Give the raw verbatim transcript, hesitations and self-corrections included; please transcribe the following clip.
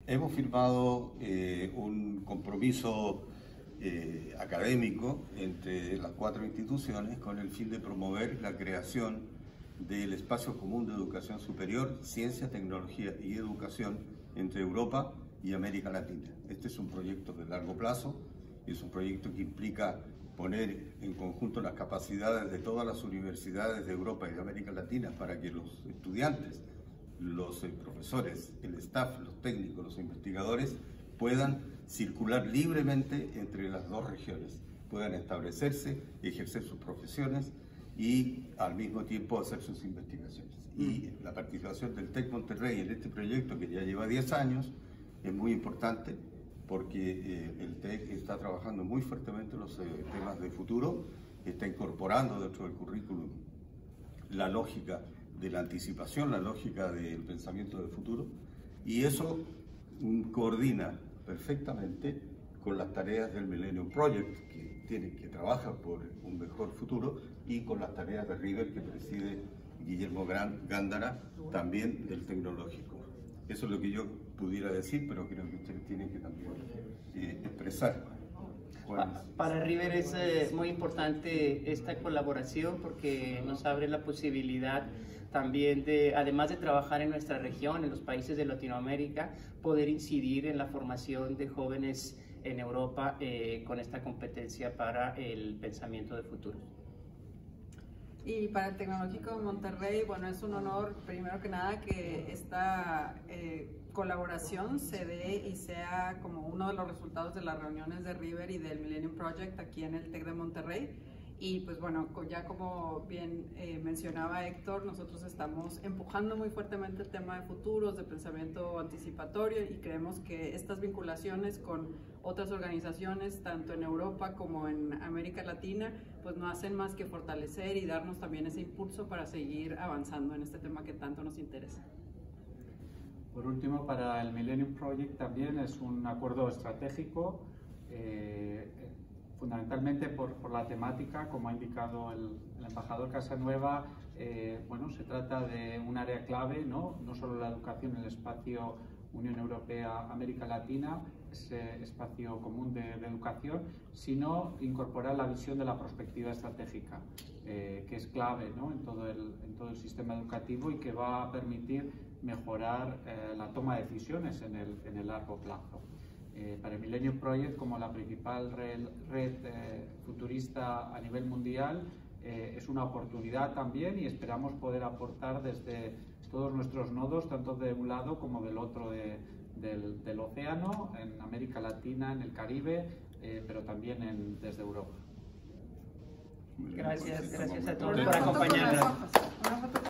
Hemos firmado eh, un compromiso eh, académico entre las cuatro instituciones con el fin de promover la creación del espacio común de educación superior, ciencia, tecnología y educación entre Europa y América Latina. Este es un proyecto de largo plazo, es un proyecto que implica poner en conjunto las capacidades de todas las universidades de Europa y de América Latina para que los estudiantes, los eh, profesores, el staff, los técnicos, los investigadores puedan circular libremente entre las dos regiones, puedan establecerse, ejercer sus profesiones y al mismo tiempo hacer sus investigaciones. Y la participación del TEC Monterrey en este proyecto, que ya lleva diez años, es muy importante porque eh, el TEC está trabajando muy fuertemente los eh, temas de futuro, está incorporando dentro del currículum la lógica de la anticipación, la lógica del pensamiento del futuro, y eso um, coordina perfectamente con las tareas del Millennium Project, que, tiene, que trabaja por un mejor futuro, y con las tareas de River, que preside Guillermo Gándara, también del tecnológico. Eso es lo que yo pudiera decir, pero creo que ustedes tienen que también eh, expresar. Pa para River es eh, muy importante esta colaboración porque nos abre la posibilidad también de, además de trabajar en nuestra región, en los países de Latinoamérica, poder incidir en la formación de jóvenes en Europa eh, con esta competencia para el pensamiento de futuro. Y para el Tecnológico de Monterrey, bueno, es un honor, primero que nada, que esta eh, colaboración se dé y sea como uno de los resultados de las reuniones de River y del Millennium Project aquí en el TEC de Monterrey. Y pues bueno, ya como bien eh, mencionaba Héctor, nosotros estamos empujando muy fuertemente el tema de futuros, de pensamiento anticipatorio, y creemos que estas vinculaciones con otras organizaciones, tanto en Europa como en América Latina, pues no hacen más que fortalecer y darnos también ese impulso para seguir avanzando en este tema que tanto nos interesa. Por último, para el Millennium Project también es un acuerdo estratégico, eh, fundamentalmente por, por la temática, como ha indicado el, el embajador Casanueva. Eh, bueno, se trata de un área clave, ¿no? No solo la educación en el espacio Unión Europea-América Latina, ese espacio común de, de educación, sino incorporar la visión de la perspectiva estratégica, eh, que es clave, ¿no? en, todo el, en todo el sistema educativo y que va a permitir mejorar eh, la toma de decisiones en el, en el largo plazo. Eh, para el Millennium Project, como la principal red, red eh, futurista a nivel mundial, eh, es una oportunidad también y esperamos poder aportar desde todos nuestros nodos, tanto de un lado como del otro de, del, del océano, en América Latina, en el Caribe, eh, pero también en, desde Europa. Gracias, gracias a todos por acompañarnos.